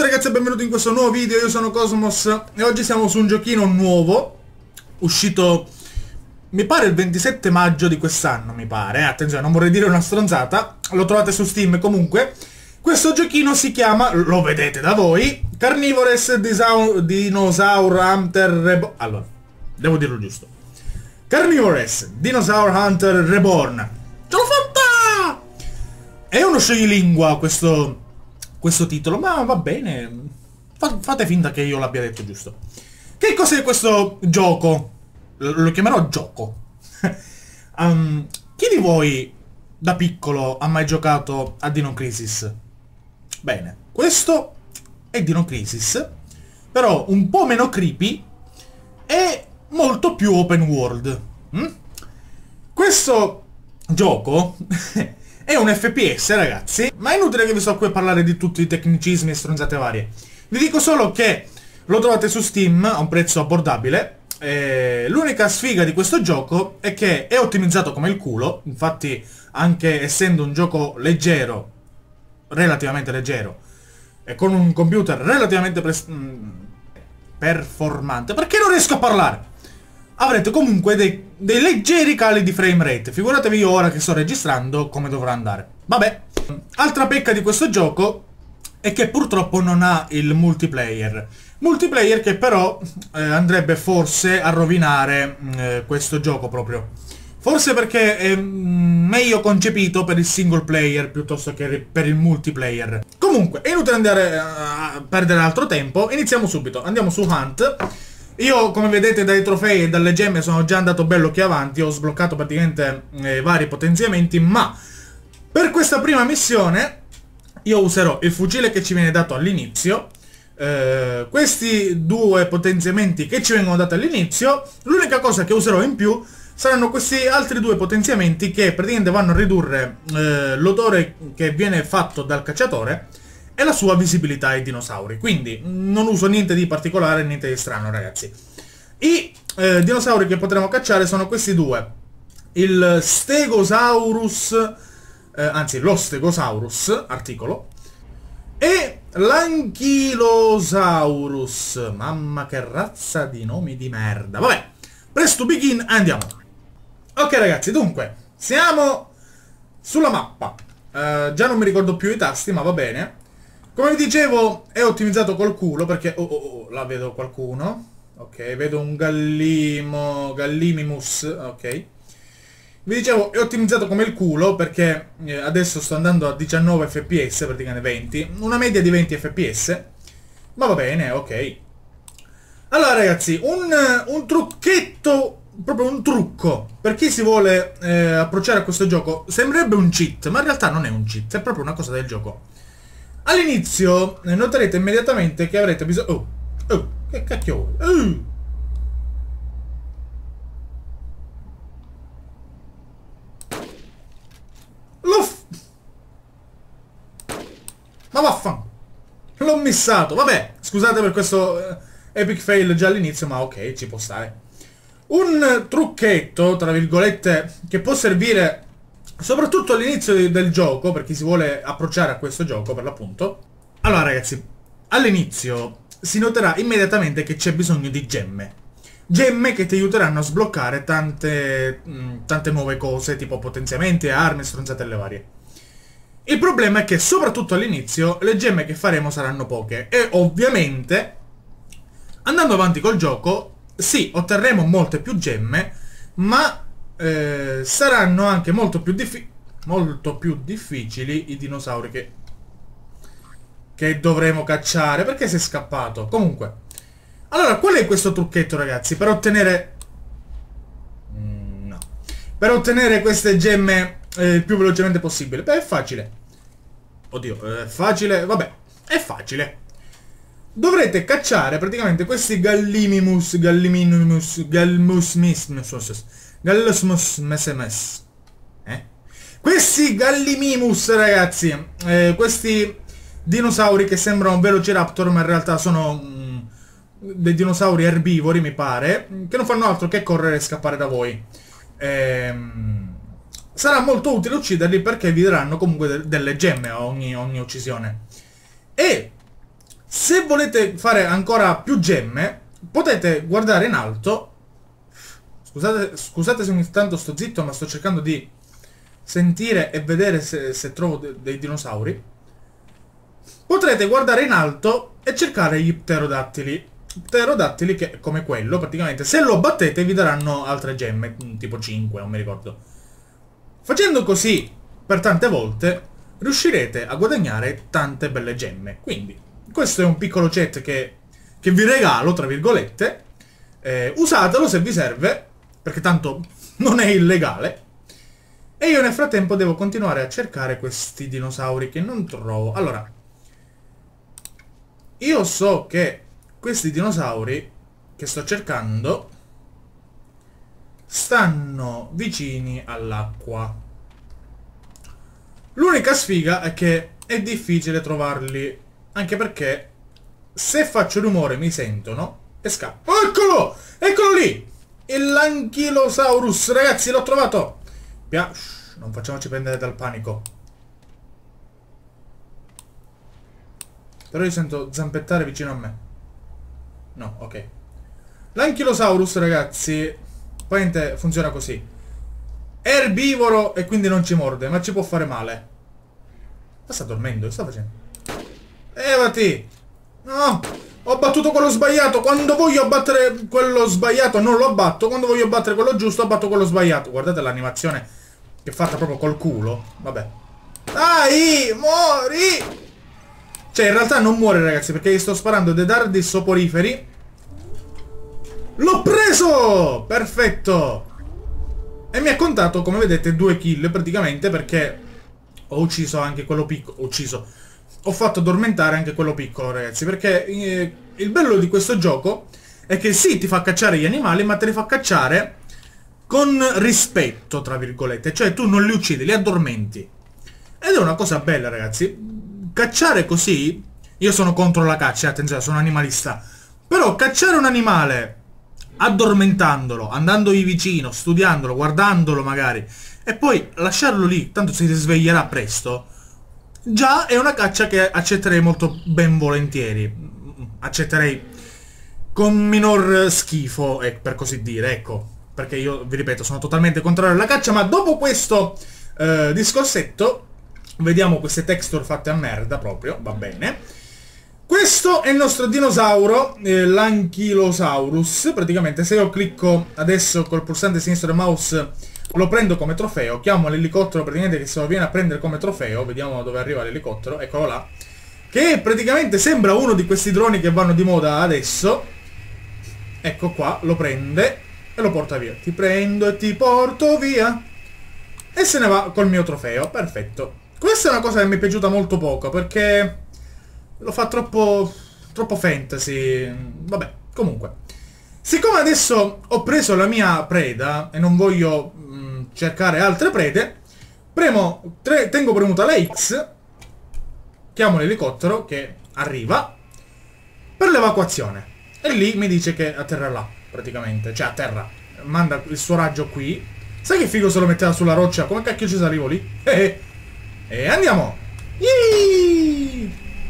ragazzi e benvenuti in questo nuovo video, io sono Cosmos e oggi siamo su un giochino nuovo, uscito, mi pare il 27 maggio di quest'anno, mi pare, attenzione, non vorrei dire una stronzata, lo trovate su Steam comunque. Questo giochino si chiama, lo vedete da voi, Carnivorous Dinosaur Hunter Reborn. Allora, devo dirlo giusto. Carnivorous Dinosaur Hunter Reborn. Ce l'ho fatta! È uno scioglilingua questo titolo, ma va bene. Fate finta che io l'abbia detto giusto. Che cos'è questo gioco? Lo chiamerò gioco. Chi di voi da piccolo ha mai giocato a Dino Crisis? Bene, questo è Dino Crisis, però un po' meno creepy e molto più open world. Questo gioco è un FPS, ragazzi, ma è inutile che vi sto qui a parlare di tutti i tecnicismi e stronzate varie. Vi dico solo che lo trovate su Steam a un prezzo abbordabile. L'unica sfiga di questo gioco è che è ottimizzato come il culo. Infatti, anche essendo un gioco leggero, relativamente leggero, e con un computer relativamente performante, perché non riesco a parlare, avrete comunque dei leggeri cali di frame rate. Figuratevi io ora che sto registrando come dovrà andare. Vabbè, altra pecca di questo gioco è che purtroppo non ha il multiplayer. Multiplayer che però andrebbe forse a rovinare questo gioco proprio. Forse perché è meglio concepito per il single player piuttosto che per il multiplayer. Comunque, è inutile andare a perdere altro tempo. Iniziamo subito. Andiamo su Hunt. Io, come vedete dai trofei e dalle gemme, sono già andato bello che avanti. Ho sbloccato praticamente vari potenziamenti, ma per questa prima missione io userò il fucile che ci viene dato all'inizio. Questi due potenziamenti che ci vengono dati all'inizio, l'unica cosa che userò in più saranno questi altri due potenziamenti che praticamente vanno a ridurre l'odore che viene fatto dal cacciatore e la sua visibilità ai dinosauri. Quindi non uso niente di particolare, niente di strano, ragazzi. I dinosauri che potremo cacciare sono questi due: il Stegosaurus, anzi lo Stegosaurus articolo, e l'Ankylosaurus. Mamma che razza di nomi di merda. Vabbè, press to begin, andiamo. Ok ragazzi, dunque siamo sulla mappa. Già non mi ricordo più i tasti, ma va bene. Come vi dicevo, è ottimizzato col culo perché... Oh, là vedo qualcuno. Ok, vedo un Gallimimus. Ok. Vi dicevo, è ottimizzato come il culo perché adesso sto andando a 19 fps, praticamente 20. Una media di 20 fps. Ma va bene, ok. Allora ragazzi, un trucchetto, proprio un trucco, per chi si vuole approcciare a questo gioco. Sembrerebbe un cheat, ma in realtà non è un cheat, è proprio una cosa del gioco. All'inizio noterete immediatamente che avrete bisogno... Oh, che cacchio vuoi? Ma vaffanculo, l'ho missato. Vabbè, scusate per questo epic fail già all'inizio, ma ok, ci può stare. Un trucchetto, tra virgolette, che può servire soprattutto all'inizio del gioco, per chi si vuole approcciare a questo gioco, per l'appunto. Allora ragazzi, all'inizio si noterà immediatamente che c'è bisogno di gemme. Gemme che ti aiuteranno a sbloccare tante nuove cose, tipo potenziamenti, armi, stronzatelle varie. Il problema è che soprattutto all'inizio le gemme che faremo saranno poche e ovviamente andando avanti col gioco sì, otterremo molte più gemme, ma saranno anche molto più difficili i dinosauri che dovremo cacciare. Perché sei scappato? Comunque, allora qual è questo trucchetto ragazzi per ottenere per ottenere queste gemme il più velocemente possibile? Beh, è facile. Oddio, è facile, vabbè, è facile. Dovrete cacciare praticamente questi Gallimimus, questi Gallimimus, ragazzi. Questi dinosauri che sembrano Velociraptor, ma in realtà sono dei dinosauri erbivori, mi pare, che non fanno altro che correre e scappare da voi. Sarà molto utile ucciderli perché vi daranno comunque delle gemme a ogni uccisione. E Se volete fare ancora più gemme, potete guardare in alto. Scusate se ogni tanto sto zitto, ma sto cercando di sentire e vedere se trovo dei dinosauri. Potrete guardare in alto e cercare gli pterodattili. Pterodattili che, come quello, praticamente, se lo battete vi daranno altre gemme, tipo 5, non mi ricordo. Facendo così per tante volte, riuscirete a guadagnare tante belle gemme. Quindi, questo è un piccolo chat che vi regalo, tra virgolette. Usatelo se vi serve, perché tanto non è illegale. E io nel frattempo devo continuare a cercare questi dinosauri che non trovo. Allora, io so che questi dinosauri che sto cercando stanno vicini all'acqua. L'unica sfiga è che è difficile trovarli, anche perché se faccio rumore mi sentono e scappo. Eccolo! Eccolo lì! L'Ankylosaurus, ragazzi, l'ho trovato! Non facciamoci prendere dal panico. Però io sento zampettare vicino a me. No, ok. L'Ankylosaurus, ragazzi, praticamente funziona così. È erbivoro e quindi non ci morde, ma ci può fare male. Ma sta dormendo? Che sta facendo? Levati! No! Ho battuto quello sbagliato! Quando voglio battere quello sbagliato non lo abbatto. Quando voglio battere quello giusto abbatto quello sbagliato. Guardate l'animazione che è fatta proprio col culo. Vabbè. Dai! Muori! Cioè, in realtà non muore, ragazzi, perché gli sto sparando dei dardi soporiferi. L'ho preso! Perfetto! E mi ha contato, come vedete, 2 kill, praticamente, perché ho ucciso anche quello piccolo. Ho fatto addormentare anche quello piccolo, ragazzi, perché il bello di questo gioco è che sì, ti fa cacciare gli animali, ma te li fa cacciare con rispetto, tra virgolette. Cioè, tu non li uccidi, li addormenti. Ed è una cosa bella, ragazzi. Cacciare così, io sono contro la caccia, attenzione, sono animalista, però cacciare un animale addormentandolo, andandogli vicino, studiandolo, guardandolo magari, e poi lasciarlo lì, tanto si risveglierà presto, già è una caccia che accetterei molto ben volentieri, accetterei con minor schifo, per così dire, ecco, perché io, vi ripeto, sono totalmente contrario alla caccia, ma dopo questo discorsetto, vediamo queste texture fatte a merda proprio, va bene. Questo è il nostro dinosauro, l'Ankylosaurus. Praticamente se io clicco adesso col pulsante sinistro del mouse lo prendo come trofeo, chiamo l'elicottero praticamente che se lo viene a prendere come trofeo, vediamo dove arriva l'elicottero, eccolo là, che praticamente sembra uno di questi droni che vanno di moda adesso. Ecco qua, lo prende e lo porta via. Ti prendo e ti porto via. E se ne va col mio trofeo, perfetto. Questa è una cosa che mi è piaciuta molto poco, perché lo fa troppo fantasy. Vabbè, comunque. Siccome adesso ho preso la mia preda e non voglio cercare altre prede, tengo premuta la X, chiamo l'elicottero che arriva per l'evacuazione. E lì mi dice che atterra là, praticamente. Cioè atterra, manda il suo raggio qui. Sai che figo se lo metteva sulla roccia? Come cacchio ci arrivo lì? E andiamo! Yeee!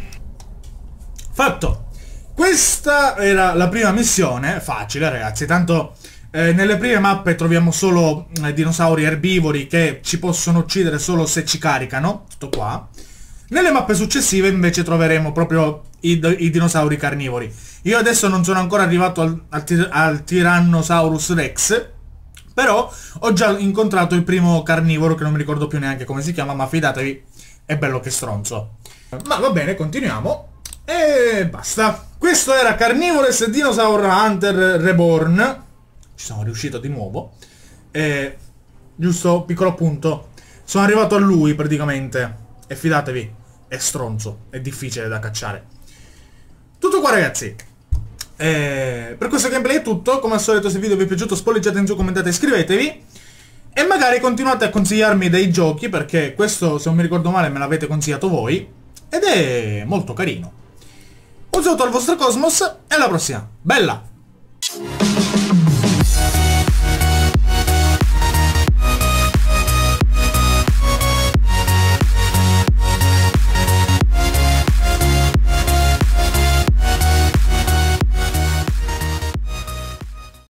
Fatto! Questa era la prima missione, facile ragazzi, tanto nelle prime mappe troviamo solo dinosauri erbivori che ci possono uccidere solo se ci caricano, tutto qua. Nelle mappe successive invece troveremo proprio i dinosauri carnivori. Io adesso non sono ancora arrivato al Tyrannosaurus Rex, però ho già incontrato il primo carnivoro che non mi ricordo più neanche come si chiama, ma fidatevi, è bello che stronzo. Ma va bene, continuiamo. E basta. Questo era Carnivorous Dinosaur Hunter Reborn. Ci sono riuscito di nuovo. E giusto, piccolo appunto, sono arrivato a lui praticamente. E fidatevi, è stronzo, è difficile da cacciare. Tutto qua ragazzi. Per questo gameplay è tutto. Come al solito, se il video vi è piaciuto spoileggiate in giù, commentate e iscrivetevi. E magari continuate a consigliarmi dei giochi, perché questo, se non mi ricordo male, me l'avete consigliato voi. Ed è molto carino. Un saluto al vostro Cosmos e alla prossima. Bella!